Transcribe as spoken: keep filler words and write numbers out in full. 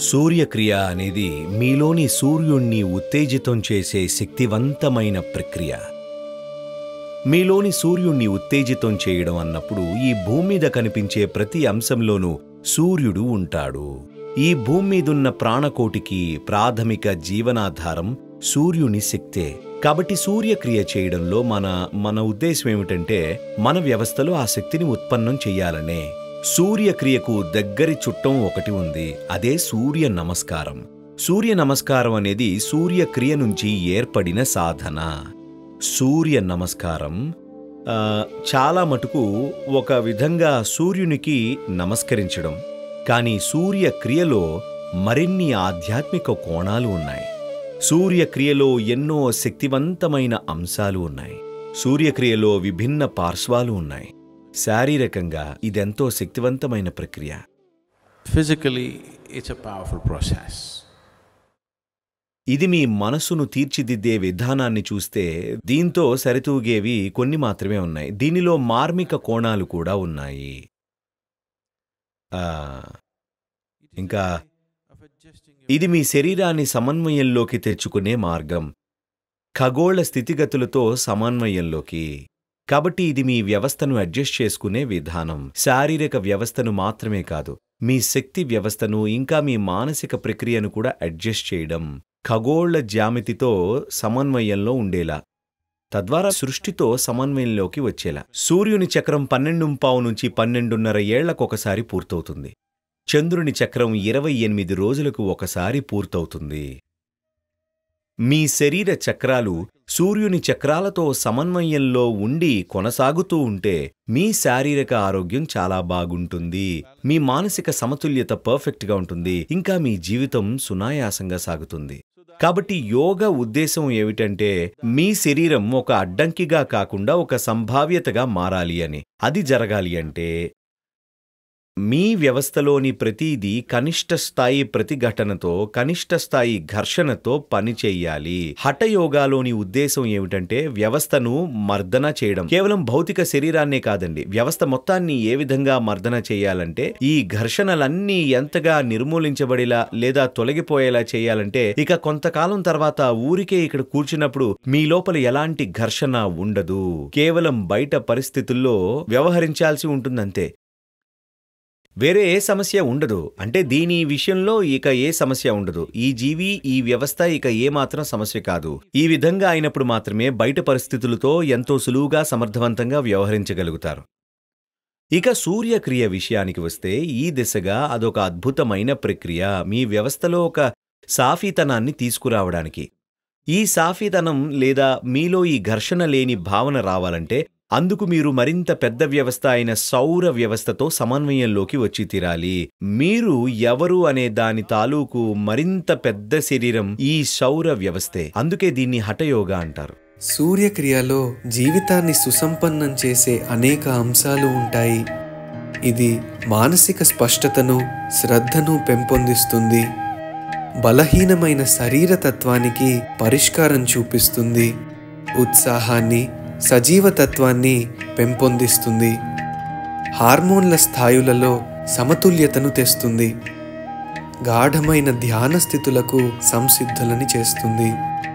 సూర్యక్రియ అనేది మీలోని సూర్యుణ్ణి ఉత్తేజితం చేసే శక్తివంతమైన ప్రక్రియ. మీలోని సూర్యుణ్ణి ఉత్తేజితం చేయడం అన్నప్పుడు ఈ భూమి మీద కనిపించే ప్రతి అంశంలోనూ సూర్యుడు ఉంటాడు. ఈ భూమి మీదున్న ప్రాణకోటికి ప్రాథమిక జీవనాధారం సూర్యుని శక్తే. కాబట్టి సూర్యక్రియ చేయడంలో మన మన ఉద్దేశం ఏమిటంటే మన వ్యవస్థలో ఆ శక్తిని ఉత్పన్నం చెయ్యాలనే. సూర్యక్రియకు దగ్గరి చుట్టం ఒకటి ఉంది, అదే సూర్య నమస్కారం. సూర్య నమస్కారం అనేది సూర్యక్రియ నుంచి ఏర్పడిన సాధన. సూర్య నమస్కారం చాలా మటుకు ఒక విధంగా సూర్యునికి నమస్కరించడం, కానీ సూర్యక్రియలో మరిన్ని ఆధ్యాత్మిక కోణాలు ఉన్నాయి. సూర్యక్రియలో ఎన్నో శక్తివంతమైన అంశాలు ఉన్నాయి. సూర్యక్రియలో విభిన్న పార్శ్వాలు ఉన్నాయి. శారీరకంగా ఇదెంతో శక్తివంతమైన ప్రక్రియ. Physically, it's a powerful process. ఇది మీ మనసును తీర్చిదిద్దే విధానాన్ని చూస్తే దీంతో సరితూగేవి కొన్ని మాత్రమే ఉన్నాయి. దీనిలో మార్మిక కోణాలు కూడా ఉన్నాయి. ఇంకా ఇది మీ శరీరాన్ని సమన్వయంలోకి తెచ్చుకునే మార్గం, ఖగోళ స్థితిగతులతో సమన్వయంలోకి. కాబట్టి ఇది మీ వ్యవస్థను అడ్జస్ట్ చేసుకునే విధానం. శారీరక వ్యవస్థను మాత్రమే కాదు, మీ శక్తి వ్యవస్థను ఇంకా మీ మానసిక ప్రక్రియను కూడా అడ్జస్ట్ చేయడం, ఖగోళ జ్యామితితో సమన్వయంలో ఉండేలా, తద్వారా సృష్టితో సమన్వయంలోకి వచ్చేలా. సూర్యుని చక్రం పన్నెండు పావు నుంచి పన్నెండున్నర ఏళ్లకొకసారి పూర్తవుతుంది. చంద్రుని చక్రం ఇరవై ఎనిమిది రోజులకు ఒకసారి పూర్తవుతుంది. మీ శరీర చక్రాలు సూర్యుని చక్రాలతో సమన్వయంలో ఉండి కొనసాగుతూ ఉంటే మీ శారీరక ఆరోగ్యం చాలా బాగుంటుంది, మీ మానసిక సమతుల్యత పర్ఫెక్ట్గా ఉంటుంది, ఇంకా మీ జీవితం సునాయాసంగా సాగుతుంది. కాబట్టి యోగా ఉద్దేశం ఏమిటంటే మీ శరీరం ఒక అడ్డంకిగా కాకుండా ఒక సంభావ్యతగా మారాలి అని. అది జరగాలి అంటే మీ వ్యవస్థలోని ప్రతిదీ కనిష్ట స్థాయి ప్రతిఘటనతో, కనిష్ట స్థాయి ఘర్షణతో పనిచేయాలి. హఠయోగాలోని ఉద్దేశం ఏమిటంటే వ్యవస్థను మర్దన చేయడం. కేవలం భౌతిక శరీరాన్నే కాదండి, వ్యవస్థ మొత్తాన్ని ఏ విధంగా మర్దన చేయాలంటే ఈ ఘర్షణలన్నీ ఎంతగా నిర్మూలించబడేలా లేదా తొలగిపోయేలా చేయాలంటే ఇక కొంతకాలం తర్వాత ఊరికే ఇక్కడ కూర్చున్నప్పుడు మీ లోపల ఎలాంటి ఘర్షణ ఉండదు, కేవలం బయట పరిస్థితుల్లో వ్యవహరించాల్సి ఉంటుందంతే, వేరే ఏ సమస్య ఉండదు. అంటే దీని విషయంలో ఇక ఏ సమస్య ఉండదు. ఈ జీవి, ఈ వ్యవస్థ ఇక ఏమాత్రం సమస్య కాదు. ఈ విధంగా అయినప్పుడు మాత్రమే బయట పరిస్థితులతో ఎంతో సులువుగా సమర్థవంతంగా వ్యవహరించగలుగుతారు. ఇక సూర్యక్రియ విషయానికి వస్తే ఈ దిశగా అదొక అద్భుతమైన ప్రక్రియ, మీ వ్యవస్థలో ఒక సాఫీతనాన్ని తీసుకురావడానికి. ఈ సాఫీతనం లేదా మీలో ఈ ఘర్షణ లేని భావన రావాలంటే అందుకు మీరు మరింత పెద్ద వ్యవస్థ అయిన సౌర వ్యవస్థతో సమన్వయంలోకి వచ్చి తీరాలి. మీరు ఎవరు అనే దాని తాలూకు మరింత పెద్ద శరీరం ఈ సౌర వ్యవస్థే. అందుకే దీన్ని హఠయోగా అంటారు. సూర్యక్రియలో జీవితాన్ని సుసంపన్నం చేసే అనేక అంశాలు ఉంటాయి. ఇది మానసిక స్పష్టతను, శ్రద్ధను పెంపొందిస్తుంది, బలహీనమైన శరీరతత్వానికి పరిష్కారం చూపిస్తుంది, ఉత్సాహాన్ని, సజీవతత్వాన్ని పెంపొందిస్తుంది, హార్మోన్ల స్థాయిలలో సమతుల్యతను తెస్తుంది, గాఢమైన ధ్యాన స్థితులకు సంసిద్ధులని చేస్తుంది.